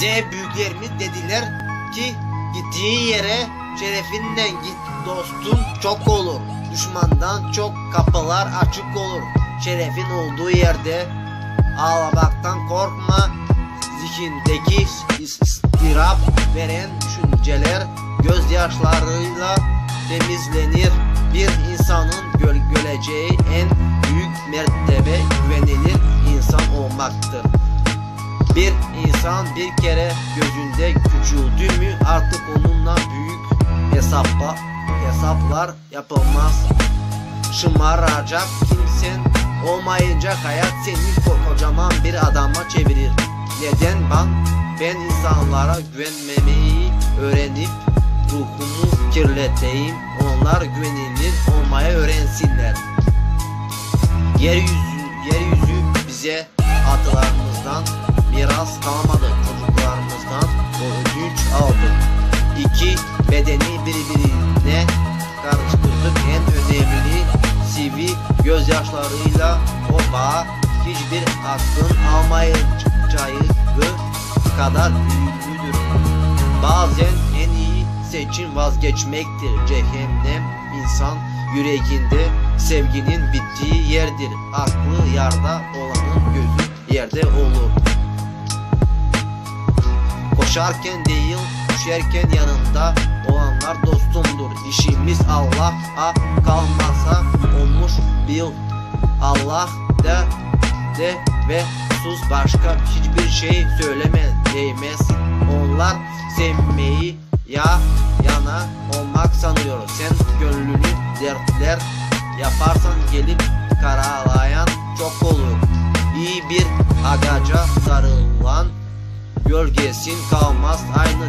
Bize büyüklerimiz dediler ki gittiğin yere şerefinle git dostum, çok olur. Düşmandan çok kapılar açık olur. Şerefin olduğu yerde ağlamaktan korkma. Zihindeki istirap veren düşünceler gözyaşlarıyla temizlenir. Bir insanın göreceği en büyük mertebe güvenilir insan olmaktır. Bir insan bir kere gözünde küçüldü mü artık onunla büyük hesaplar yapılmaz. Şımaracak kimsen olmayınca hayat seni kocaman bir adama çevirir. Neden ben insanlara güvenmemeyi öğrenip ruhumu kirleteyim, onlar güvenilir olmaya öğrensinler. Yeryüzü bize atalarımızdan miras kalmadı, çocuklarımızdan ödünç aldık. İki bedeni birbirine karıştırdık, en önemli sivi gözyaşlarıyla o bağ hiçbir hakkın almayacağı kadar büyüktür. Bazen en iyi seçim vazgeçmektir. Cehennem insan yüreğinde sevginin bittiği yerdir. Aklı yarda olanın gözü yerde olur. Koşarken değil, düşerken yanında olanlar dostumdur. İşimiz Allah'a kalmasa olmuş bil. Allah de ve sus, başka hiçbir şey söyleme değmez. Onlar sevmeyi yana olmak sanıyor. Sen gönlünü dertler yaparsan gelip karalayan çok olur. İyi bir ağaca sarılan gölgesin kalmaz. Aynı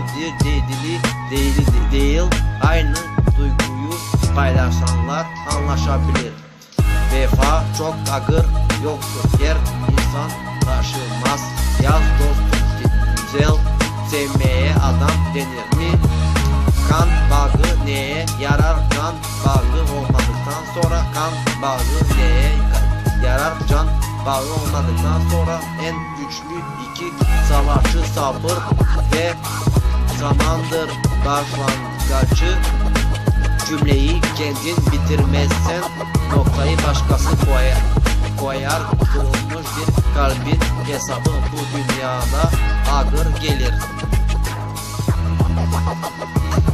değil, aynı duyguyu paylaşanlar anlaşabilir. Vefa çok ağır yoktur, yer insan taşımaz. Yaz dostum güzel, sevmeye adam denir mi? Kan bağı neye yarar? Can bağı olmadıktan sonra kan bağı neye yarar? Can bağı olmadıktan sonra en güçlü iki savaşçı sabır ve zamandır başlangıcı. Cümleyi kendin bitirmezsen noktayı başkası koyar. Kırılmış bir kalbin hesabı bu dünyada ağır gelir.